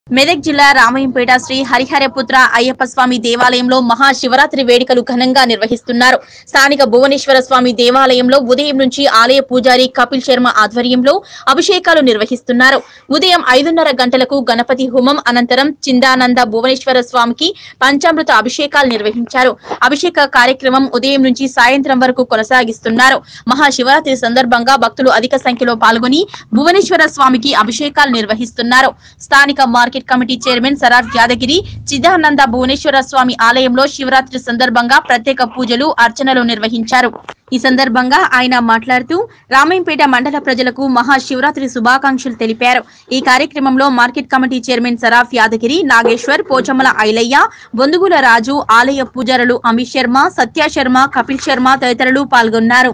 మెదక్ జిల్లా రామయ్యంపేట శ్రీ హరిహరపుత్ర అయ్యప్ప స్వామి దేవాలయంలో మహాశివరాత్రి వేడుకలు ఘనంగా నిర్వహిస్తున్నారు. స్థానిక భువనేశ్వర స్వామి దేవాలయంలో ఉదయం నుంచి ఆలయ పూజారి కపిల్ శర్మ ఆధ్వర్యంలో అభిషేకాలు నిర్వహిస్తున్నారు. ఉదయం 5:30 గంటలకు గణపతి హోమం అనంతరం చిందానంద భువనేశ్వర స్వామికి పంచామృత అభిషేకాలు నిర్వహించారు. అభిషేక కార్యక్రమం ఉదయం నుంచి సాయంత్రం వరకు కొనసాగిస్తున్నారు. మహాశివరాత్రి సందర్భంగా భక్తులు అధిక సంఖ్యలో పాల్గొని భువనేశ్వర స్వామికి అభిషేకాలు నిర్వహిస్తున్నారు. స్థానిక market committee chairman Saraf Yadagiri Chidananda Bhuvaneshwara స్వామి ఆలయంలో శివరాత్రి సందర్భంగా ప్రత్యేక పూజలు అర్చనలు నిర్వహించారు. ఈ సందర్భంగా ఆయన మాట్లాడుతూ రామయ్యంపేట మండల ప్రజలకు మహాశివరాత్రి శుభాకాంక్షలు తెలిపారు. ఈ కార్యక్రమంలో market committee chairman Saraf Yadagiri, Nageshwar, Pochammala Ailaiah, Bondugula Raju, ఆలయ పూజారులు అమిత్ శర్మ, సత్య శర్మ, కపిల్ శర్మ తదితరులు పాల్గొన్నారు.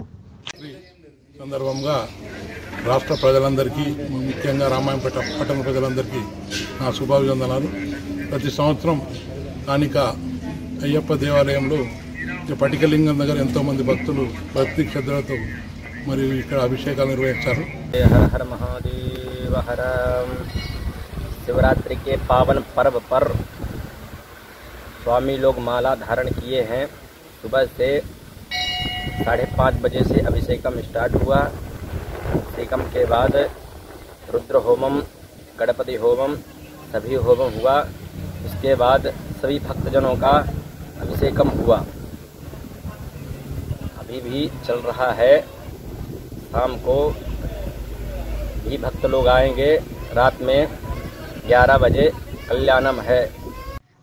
రాష్ట్ర ప్రజలందరికీ, ముఖ్యంగా రామాయంపేట పట్టణ ప్రజలందరికీ నా శుభాభివందనాలు. ప్రతి సంవత్సరం స్థానిక అయ్యప్ప దేవాలయంలో పటికలింగం దగ్గర ఎంతోమంది భక్తులు భక్తి శ్రద్ధలతో మరియు ఇక్కడ అభిషేకాలు నిర్వహించారు. हर हर महादेव हर। शिवरात्रि के पावन पर्व पर स्वामी लोग माला धारण किए हैं। सुबह से 5:30 बजे से अभिषेकम स्टार्ट हुआ। अभिषेकम के बाद रुद्र होमम, गणपति होमम, सभी होमम हुआ। उसके बाद सभी भक्तजनों का अभिषेकम हुआ, अभी भी चल रहा है। शाम को भी भक्त लोग आएंगे। रात में 11 बजे कल्याणम है।